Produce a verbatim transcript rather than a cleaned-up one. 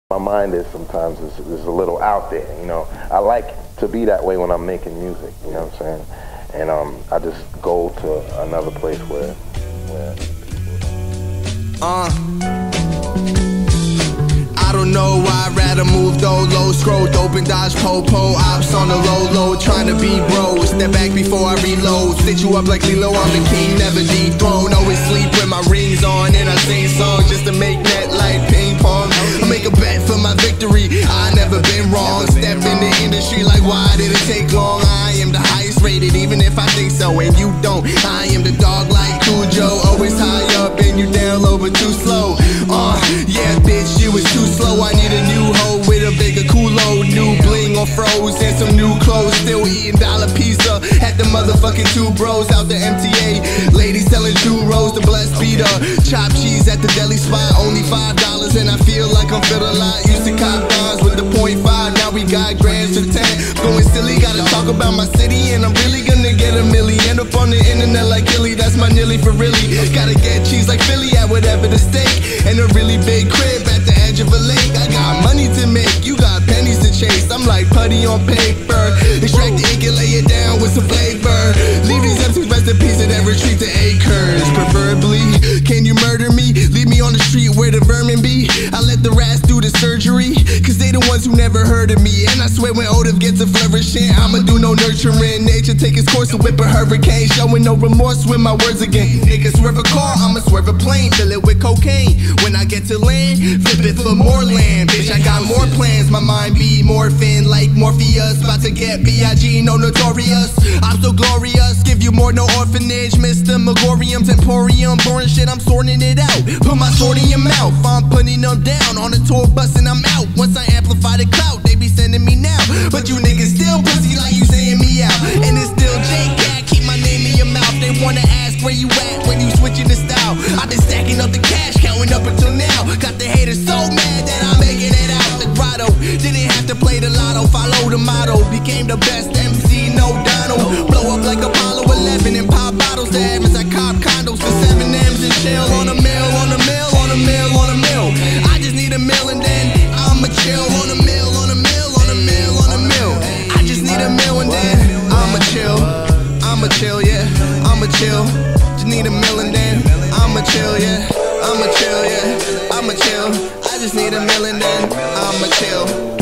My mind is sometimes is, is a little out there, you know. I like to be that way when I'm making music, you know what I'm saying? And um, I just go to another place where, where Uh I don't know why I'd rather move though. Low scroll, dope and dodge po-po. Ops on the low low, trying to be bro. Step back before I reload. Stitch you up like Lilo, I'm the king, never dethroned. Always sleep with my rings on, and I sing songs just to make that like ping pong. I make a bet for my victory, I never been wrong. Step in the industry like why did it take long? I am the highest rated, even if I think so and you don't. I am the dog like Cujo, always high up and you down low but too slow. Uh, yeah bitch, you was too slow. I need a new hoe with a bigger culo, new bling on froze and some new clothes. Still eating dollar pizza at the motherfucking Two Bros out the M T A. Ladies selling churros, the blessed beater. Chopped cheese at the deli spot, only five dollars, and I feel like I'm fit a lot. Used to cop bonds with the point five, now we got grams to ten. Going silly, gotta talk about my city, and I'm really gonna get a milli. End up on the internet like Gilly, that's my nilly for really. Gotta get cheese like Philly at whatever the steak, and a really big crib at the edge of a lake. I got money to make, you got pennies to chase. I'm like putty on paper. Extract the ink and lay it down with some flavor. Leave these empty recipes and then retreat to acres. Preferably, can you murder me? Leave me on the street where the vermin be. I let the rats do the surgery, cause they the ones who never heard of me. And I swear when Oda gets a flourishing, I'ma do no nurturing. Nature take its course and whip a hurricane, showing no remorse with my words again. Niggas swerve a car, I'ma swerve a plane, fill it with cocaine. When I get to land, flip it for more land. Bitch, I got more plans, my mind be morphin' like Morpheus. About to get B I G, no notorious. I'm so glorious, give you more, no orphanage. Mister Megorium, Temporium, boring shit, I'm sorting it out. Put my sword in your mouth, I'm putting them down. On the tour bus and I'm out. Once I amplify the clout, they be sending me now. But you niggas still pussy like you saying me out. And it's still J-Cat, keep my name in your mouth. They wanna ask where you at when you switching the style. I've been stacking up the cash, counting up until now. Got the haters so mad that I'm making it out the grotto. Didn't have to play the lotto, follow the motto. Became the best M C, no Donald. Blow up like Apollo eleven and pop bottles. The heavens, I cop condos for seven M's and chill. On a mill, on a mill, on a mill, on a mill. I just need a mill and then I'ma chill. On a mill, on a mill, on a mill, on a mill. I just need a mill and then I'ma chill. I'ma chill, yeah, I'ma chill. Just need a mill and then I'ma chill, yeah, I'ma chill, yeah, I'ma chill. I just need a mill and then I'ma chill.